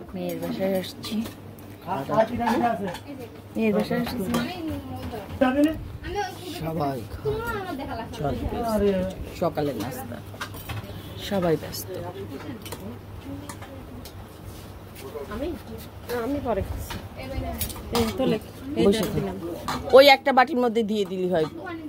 মেয়ের বাসায় আসছি, মেয়ের বাসায় আসছি। সবাই সকালের নাস্তা, সবাই ব্যস্ত। ওই একটা বাটির মধ্যে দিয়ে দিলি হয়।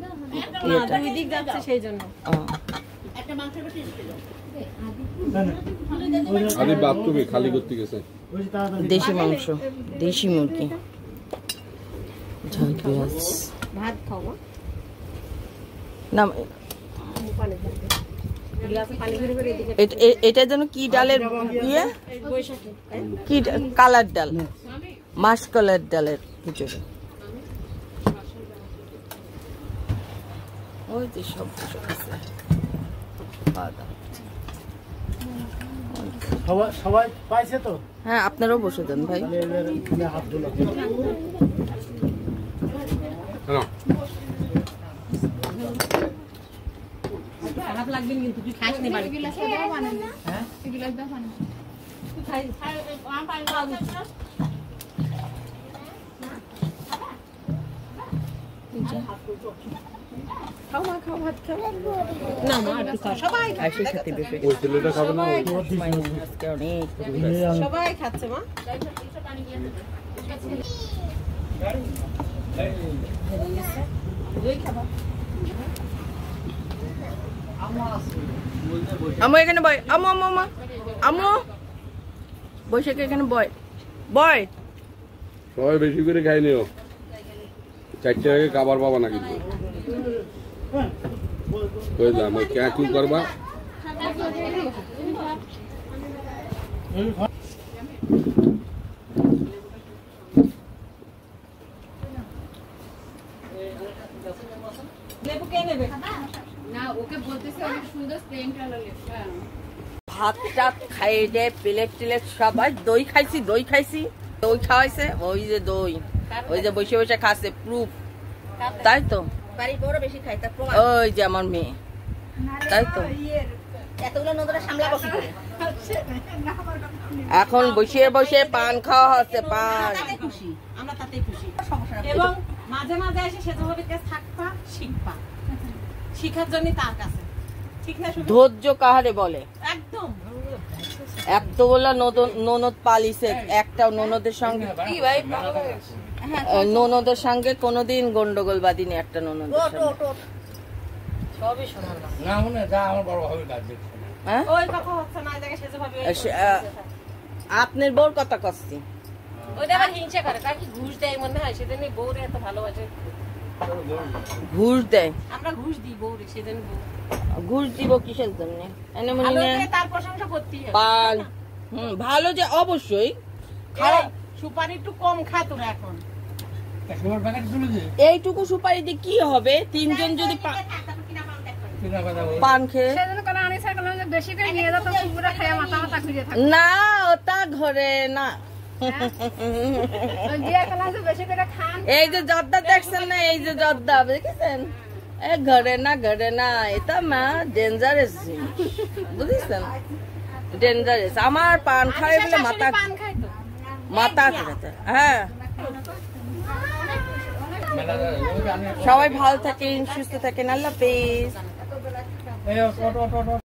দেশি মাংস, দেশি মুরগি, ঝাল পেঁয়াজ। না এটা যেন কি ডালের ইয়ে, কি কালার ডাল, মাস কালার ডালের খিচুড়ি। ওই যে সব সবাই পাইছে তো? হ্যাঁ, আপনারাও বসে দেন ভাই। খারাপ লাগবে কিন্তু তুই খাস নি বাড়ি। হ্যাঁ গিলাস দাও পানি। তুই খাই পানি দাও। খাও মা, খাও ভাত খাও। না মা একটু খাও, সবাই খাচ্ছে। খেতে বেশি ওই ছেলেটা খাবে না? সবাই খাচ্ছে মা। পানি গিলাস এই খাবা। আমু এখানে বয়, আমু আমু আমু আমু বসে এখানে বয় বয়। সবাই বেশি করে খাই নিও, 4টা আগে খাবার পাবা না কিন্তু। কি করবা? ভাত টাত খাইয়ে দেয়, প্লেট টেলেট সবাই। দই খাইছি, দই খাইছি, দই খাওয়াইছে। ওই যে দই, ওই যে বসে বসে খাচ্ছে, প্রুফ। তাই তো ওই যে আমার মেয়ে, তাই তো এখন বসে বসে পান খাওয়া হচ্ছে, পান। আমরা তাতেই খুশি। এবং মাঝে মাঝে এসে সেজভাবে থাকবা, শিখবা, শিখার জন্য তার কাছে, ঠিক না? ধৈর্য কাহারে বলে? একদম। এতগুলা ননদ পালিছে, একটা ননদের সঙ্গে, ননদের সঙ্গে কোনোদিন গন্ডগোল বাদিনি একটা ননদের সঙ্গে। সবই শোনার না মনে যা আমার বড় ভাবে কাজ দেখছে। হ্যাঁ ওই কথা হচ্ছে না, এই জায়গায় সেজভাবে আপনার বউর কথা কচ্ছি। ওইটা আবার হিংসা করে, কাকি ঘুষ দেয় মনে হয়, সেদিনই বউরে এত ভালোবাসে। ঘুষ দেয়? আমরা ঘুষ দিই বউরে, সেদিন ঘুষ দিব কিসের জন্য? তার প্রশংসা করতেই হবে। পান ভালো যে অবশ্যই, খারাপ সুপারি একটু কম খা তোরা এখন। এইটুকু সুপারি দিয়ে কি হবে? 3 জন যদি পান খেয়ে না, ওটা ঘরে না। এই যে জর্দা দেখছেন না, এই যে জর্দা দেখেছেন, ঘরে না, ঘরে না, এটা মা ডেঞ্জারাস, বুঝেছেন? ডেঞ্জারাস। আমার পান খাই বলে মাথা মাথা খেতে। হ্যাঁ, সবাই ভালো থাকেন, সুস্থ থাকেন, আল্লাহ হাফেজ।